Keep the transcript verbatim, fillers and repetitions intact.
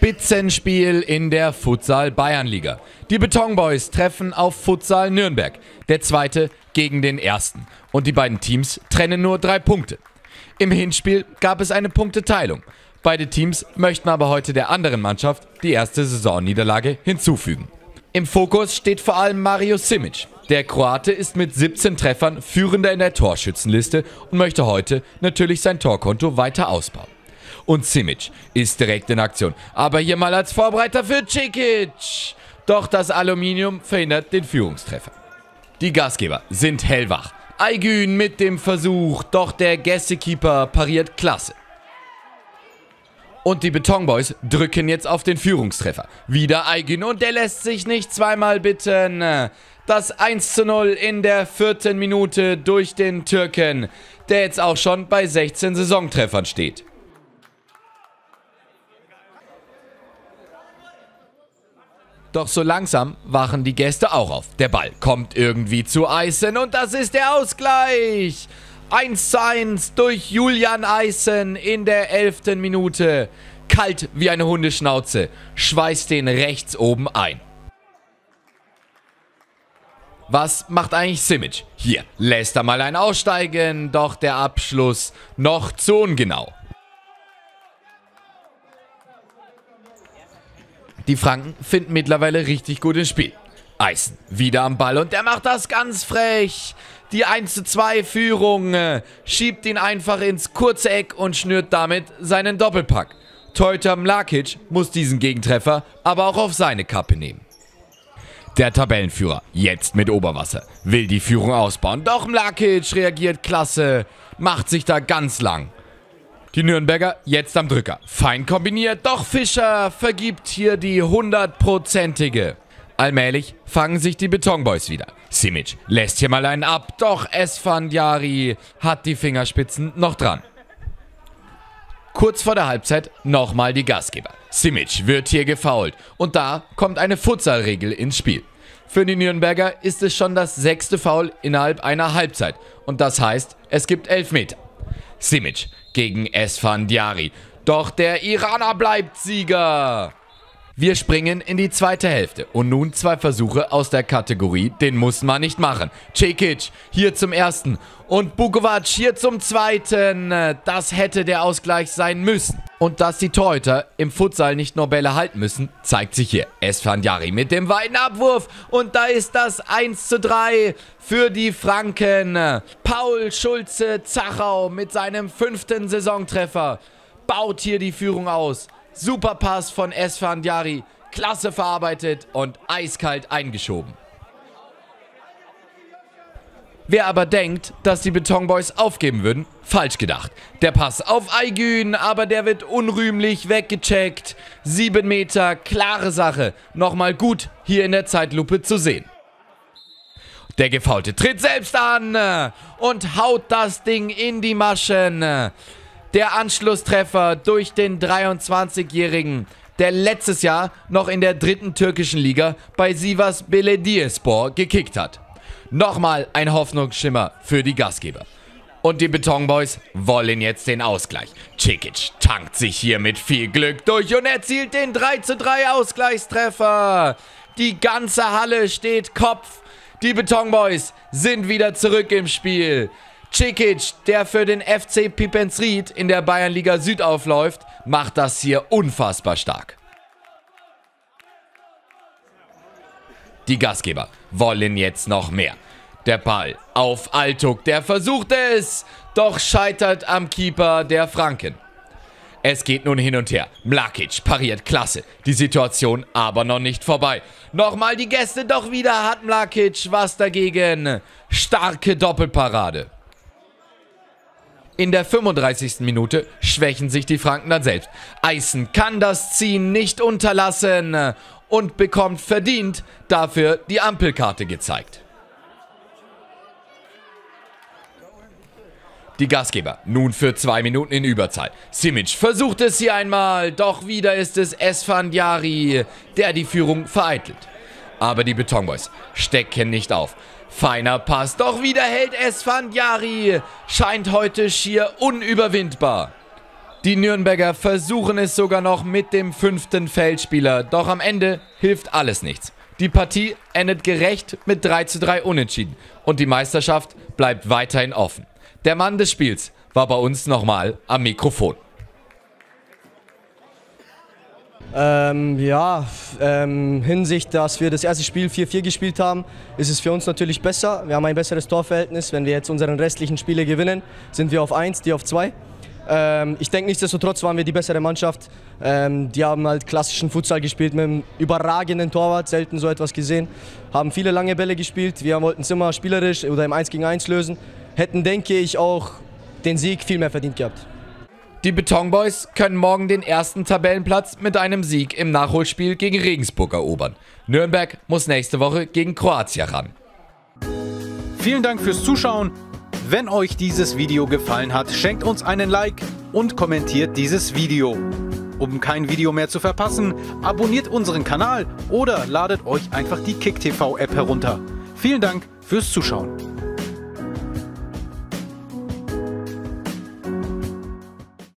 Spitzenspiel in der Futsal-Bayernliga. Die Betonboys treffen auf Futsal Nürnberg, der zweite gegen den ersten. Und die beiden Teams trennen nur drei Punkte. Im Hinspiel gab es eine Punkteteilung. Beide Teams möchten aber heute der anderen Mannschaft die erste Saisonniederlage hinzufügen. Im Fokus steht vor allem Mario Simic. Der Kroate ist mit siebzehn Treffern Führender in der Torschützenliste und möchte heute natürlich sein Torkonto weiter ausbauen. Und Simic ist direkt in Aktion, aber hier mal als Vorbereiter für Cikic. Doch das Aluminium verhindert den Führungstreffer. Die Gastgeber sind hellwach. Aygün mit dem Versuch, doch der Gästekeeper pariert klasse. Und die Betonboys drücken jetzt auf den Führungstreffer. Wieder Aygün und der lässt sich nicht zweimal bitten. Das eins zu null in der vierten Minute durch den Türken, der jetzt auch schon bei sechzehn Saisontreffern steht. Doch so langsam wachen die Gäste auch auf. Der Ball kommt irgendwie zu Eisen und das ist der Ausgleich. eins zu eins durch Julian Eisen in der elften Minute. Kalt wie eine Hundeschnauze, schweißt den rechts oben ein. Was macht eigentlich Simic? Hier lässt er mal ein aussteigen, doch der Abschluss noch zu ungenau. Die Franken finden mittlerweile richtig gut ins Spiel. Eisen wieder am Ball und der macht das ganz frech. Die eins zu zwei Führung schiebt ihn einfach ins kurze Eck und schnürt damit seinen Doppelpack. Torhüter Mlakic muss diesen Gegentreffer aber auch auf seine Kappe nehmen. Der Tabellenführer, jetzt mit Oberwasser, will die Führung ausbauen. Doch Mlakic reagiert klasse, macht sich da ganz lang. Die Nürnberger jetzt am Drücker. Fein kombiniert, doch Fischer vergibt hier die hundertprozentige. Allmählich fangen sich die Betonboys wieder. Simic lässt hier mal einen ab, doch Esfandiari hat die Fingerspitzen noch dran. Kurz vor der Halbzeit nochmal die Gastgeber. Simic wird hier gefoult und da kommt eine Futsalregel ins Spiel. Für die Nürnberger ist es schon das sechste Foul innerhalb einer Halbzeit und das heißt, es gibt Elfmeter. Simic gegen Esfandiari. Doch der Iraner bleibt Sieger. Wir springen in die zweite Hälfte und nun zwei Versuche aus der Kategorie, den muss man nicht machen. Cikic hier zum ersten und Bukovac hier zum zweiten. Das hätte der Ausgleich sein müssen. Und dass die Torhüter im Futsal nicht nur Bälle halten müssen, zeigt sich hier. Esfandiari mit dem weiten Abwurf und da ist das eins zu drei für die Franken. Paul Schulze-Zachau mit seinem fünften Saisontreffer baut hier die Führung aus. Super Pass von Esfandiari, klasse verarbeitet und eiskalt eingeschoben. Wer aber denkt, dass die Betonboys aufgeben würden, falsch gedacht. Der Pass auf Aygün, aber der wird unrühmlich weggecheckt. Sieben Meter, klare Sache. Nochmal gut hier in der Zeitlupe zu sehen. Der Gefaulte tritt selbst an und haut das Ding in die Maschen. Der Anschlusstreffer durch den dreiundzwanzigjährigen, der letztes Jahr noch in der dritten türkischen Liga bei Sivas Belediyespor gekickt hat. Nochmal ein Hoffnungsschimmer für die Gastgeber. Und die Betonboys wollen jetzt den Ausgleich. Cikic tankt sich hier mit viel Glück durch und erzielt den drei zu drei Ausgleichstreffer. Die ganze Halle steht Kopf. Die Betonboys sind wieder zurück im Spiel. Cikic, der für den F C Pipensried in der Bayernliga Süd aufläuft, macht das hier unfassbar stark. Die Gastgeber wollen jetzt noch mehr. Der Ball auf Altug, der versucht es, doch scheitert am Keeper der Franken. Es geht nun hin und her. Mlakic pariert klasse. Die Situation aber noch nicht vorbei. Nochmal die Gäste, doch wieder hat Mlakic was dagegen. Starke Doppelparade. In der fünfunddreißigsten Minute schwächen sich die Franken dann selbst. Eisen kann das Ziehen nicht unterlassen und bekommt verdient dafür die Ampelkarte gezeigt. Die Gastgeber nun für zwei Minuten in Überzahl. Simic versucht es hier einmal, doch wieder ist es Esfandiari, der die Führung vereitelt. Aber die Betonboys stecken nicht auf. Feiner Pass, doch wieder hält Esfandiari. Scheint heute schier unüberwindbar. Die Nürnberger versuchen es sogar noch mit dem fünften Feldspieler, doch am Ende hilft alles nichts. Die Partie endet gerecht mit drei zu drei Unentschieden und die Meisterschaft bleibt weiterhin offen. Der Mann des Spiels war bei uns nochmal am Mikrofon. Ähm, ja, ähm, Hinsicht, dass wir das erste Spiel vier vier gespielt haben, ist es für uns natürlich besser. Wir haben ein besseres Torverhältnis. Wenn wir jetzt unseren restlichen Spiele gewinnen, sind wir auf eins, die auf zwei. Ähm, ich denke, nichtsdestotrotz waren wir die bessere Mannschaft. Ähm, die haben halt klassischen Futsal gespielt mit einem überragenden Torwart, selten so etwas gesehen. Haben viele lange Bälle gespielt. Wir wollten es immer spielerisch oder im eins gegen eins lösen. Hätten, denke ich, auch den Sieg viel mehr verdient gehabt. Die Betonboys können morgen den ersten Tabellenplatz mit einem Sieg im Nachholspiel gegen Regensburg erobern. Nürnberg muss nächste Woche gegen Kroatien ran. Vielen Dank fürs Zuschauen. Wenn euch dieses Video gefallen hat, schenkt uns einen Like und kommentiert dieses Video. Um kein Video mehr zu verpassen, abonniert unseren Kanal oder ladet euch einfach die KickTV App herunter. Vielen Dank fürs Zuschauen.